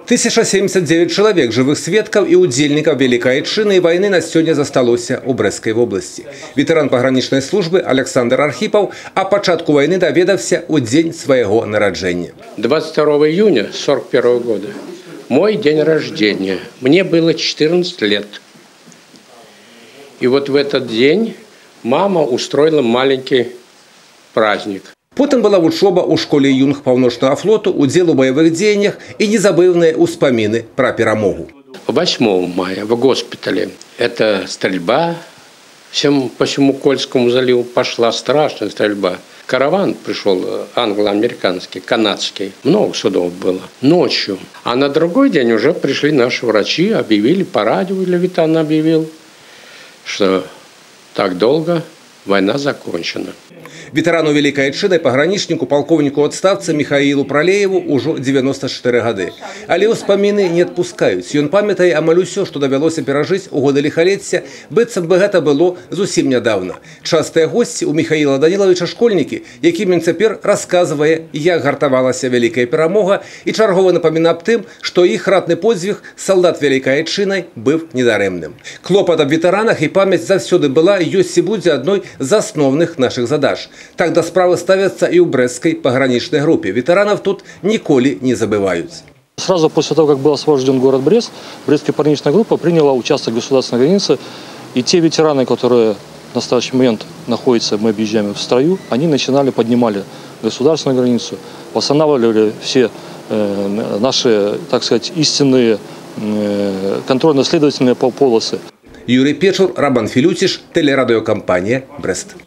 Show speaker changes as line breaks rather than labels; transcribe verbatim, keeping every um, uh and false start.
тысяча семьдесят девять человек живых сведков и удзельников Великой Отчины войны на сегодня засталося у Брестской области. Ветеран пограничной службы Александр Архипов о початку войны доведался у день своего народжения.
двадцать второго июня сорок первого года мой день рождения. Мне было четырнадцать лет. И вот в этот день мама устроила маленький праздник.
Потом была учеба у школе юнг Паўночнага флоту, удел у боевых деяниях и незабывные успомины про перемогу.
восьмого мая в госпитале это стрельба всем, по всему Кольскому заливу пошла страшная стрельба. Караван пришел англо-американский, канадский. Много судов было. Ночью. А на другой день уже пришли наши врачи, объявили по радио, Левитан объявил, что так долго война закончена.
Ветерану Великой Отчины, пограничнику, полковнику отставца Михаилу Пралееву уже девяносто четыре года. Але успомины не отпускают. Он памятает амаль усё, что довелось пережить у годы лихолетия, быццам бы это было зусім недавно. Частые гости у Михаила Даниловича школьники, яким он теперь рассказывая, як гартовалась великая перемога, и чаргово напомина об тем, что их ратный подвиг солдат Великой Отчины был недаремным. Клопот об ветеранах и память завсёды была и ёсць и будет одной из основных наших задач. Так до справы ставятся и у Брестской пограничной группе. Ветеранов тут николи не забывают.
Сразу после того, как был освобожден город Брест, Брестская пограничная группа приняла участок государственной границы. И те ветераны, которые в настоящий момент находятся, мы объезжаем в строю, они начинали, поднимали государственную границу, восстанавливали все э, наши, так сказать, истинные э, контрольно-следовательные полосы.
Юрий Печур, Роман Филютиш, телерадиокомпания «Брест».